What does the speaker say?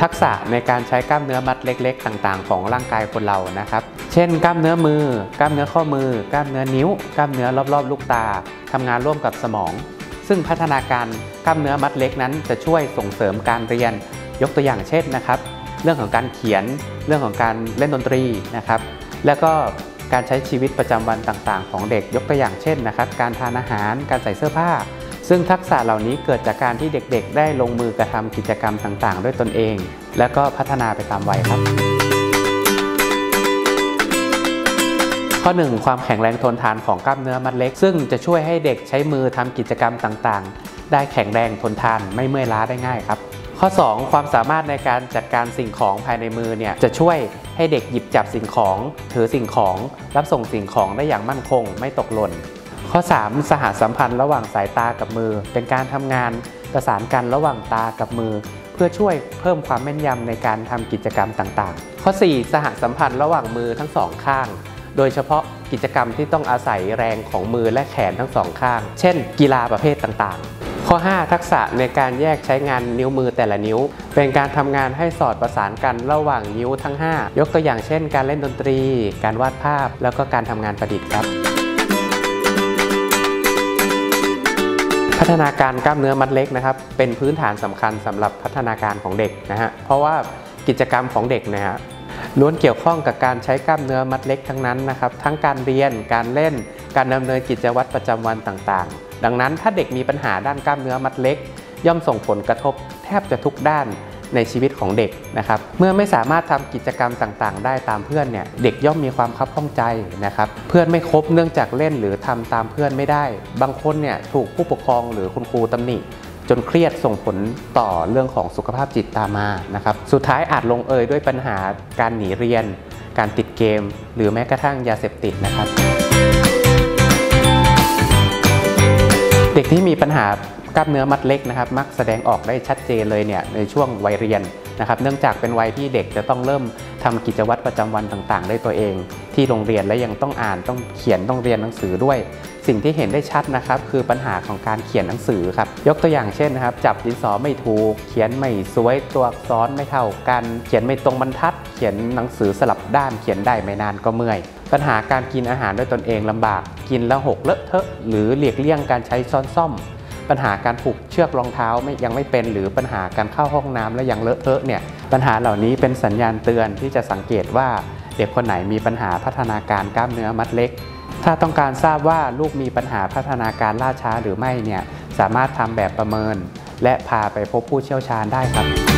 ทักษะในการใช้กล้ามเนื้อมัดเล็กๆต่างๆของร่างกายคนเรานะครับเช่นกล้ามเนื้อมือกล้ามเนื้อข้อมือกล้ามเนื้อนิ้วกล้ามเนื้อรอบๆลูกตาทำงานร่วมกับสมองซึ่งพัฒนาการกล้ามเนื้อมัดเล็กนั้นจะช่วยส่งเสริมการเรียนยกตัวอย่างเช่นนะครับเรื่องของการเขียนเรื่องของการเล่นดนตรีนะครับแล้วก็การใช้ชีวิตประจำวันต่างๆของเด็กยกตัวอย่างเช่นนะครับการทานอาหารการใส่เสื้อผ้าซึ่งทักษะเหล่านี้เกิดจากการที่เด็กๆได้ลงมือกระทำกิจกรรมต่างๆด้วยตนเองแล้วก็พัฒนาไปตามวัยครับข้อ 1 ความแข็งแรงทนทานของกล้ามเนื้อมัดเล็กซึ่งจะช่วยให้เด็กใช้มือทำกิจกรรมต่างๆได้แข็งแรงทนทานไม่เมื่อยล้าได้ง่ายครับข้อ 2 ความสามารถในการจัดการสิ่งของภายในมือเนี่ยจะช่วยให้เด็กหยิบจับสิ่งของถือสิ่งของรับส่งสิ่งของได้อย่างมั่นคงไม่ตกหล่นข้อ 3 สหสัมพันธ์ระหว่างสายตากับมือเป็นการทำงานประสานกันระหว่างตากับมือเพื่อช่วยเพิ่มความแม่นยำในการทำกิจกรรมต่างๆข้อ 4 สหสัมพันธ์ระหว่างมือทั้งสองข้างโดยเฉพาะกิจกรรมที่ต้องอาศัยแรงของมือและแขนทั้งสองข้างเช่นกีฬาประเภทต่างๆข้อ 5 ทักษะในการแยกใช้งานนิ้วมือแต่ละนิ้วเป็นการทำงานให้สอดประสานกันระหว่างนิ้วทั้ง5ยกตัวอย่างเช่นการเล่นดนตรีการวาดภาพแล้วก็การทำงานประดิษฐ์ครับพัฒนาการกล้ามเนื้อมัดเล็กนะครับเป็นพื้นฐานสำคัญสำหรับพัฒนาการของเด็กนะฮะเพราะว่ากิจกรรมของเด็กนะฮะล้วนเกี่ยวข้องกับการใช้กล้ามเนื้อมัดเล็กทั้งนั้นนะครับทั้งการเรียนการเล่นการดำเนินกิจวัตรประจำวันต่างๆดังนั้นถ้าเด็กมีปัญหาด้านกล้ามเนื้อมัดเล็กย่อมส่งผลกระทบแทบจะทุกด้านในชีวิตของเด็กนะครับเมื่อไม่สามารถทำกิจกรรมต่างๆได้ตามเพื่อนเนี่ยเด็กย่อมมีความคับข้องใจนะครับเพื่อนไม่ครบเนื่องจากเล่นหรือทำตามเพื่อนไม่ได้บางคนเนี่ยถูกผู้ปกครองหรือคุณครูตำหนิจนเครียดส่งผลต่อเรื่องของสุขภาพจิตตามมานะครับสุดท้ายอาจลงเอยด้วยปัญหาการหนีเรียนการติดเกมหรือแม้กระทั่งยาเสพติดนะครับเด็กที่มีปัญหากล้ามเนื้อมัดเล็กนะครับมักแสดงออกได้ชัดเจนเลยเนี่ยในช่วงวัยเรียนนะครับเนื่องจากเป็นวัยที่เด็กจะต้องเริ่มทำกิจวัตรประจำวันต่างๆด้วยตัวเองที่โรงเรียนและยังต้องอ่านต้องเขียนต้องเรียนหนังสือด้วยสิ่งที่เห็นได้ชัดนะครับคือปัญหาของการเขียนหนังสือครับยกตัวอย่างเช่นนะครับจับดินสอไม่ถูกเขียนไม่สวยตัวอักษรไม่เท่ากันเขียนไม่ตรงบรรทัดเขียนหนังสือสลับด้านเขียนได้ไม่นานก็เมื่อยปัญหาการกินอาหารด้วยตนเองลำบากกินแล้วหกเลอะเทอะหรือหลีกเลี่ยงการใช้ช้อนส้อมปัญหาการผูกเชือกรองเท้ายังไม่เป็นหรือปัญหาการเข้าห้องน้ำและยังเลอะเทอะเนี่ยปัญหาเหล่านี้เป็นสัญญาณเตือนที่จะสังเกตว่าเด็กคนไหนมีปัญหาพัฒนาการกล้ามเนื้อมัดเล็กถ้าต้องการทราบว่าลูกมีปัญหาพัฒนาการล่าช้าหรือไม่เนี่ยสามารถทำแบบประเมินและพาไปพบผู้เชี่ยวชาญได้ครับ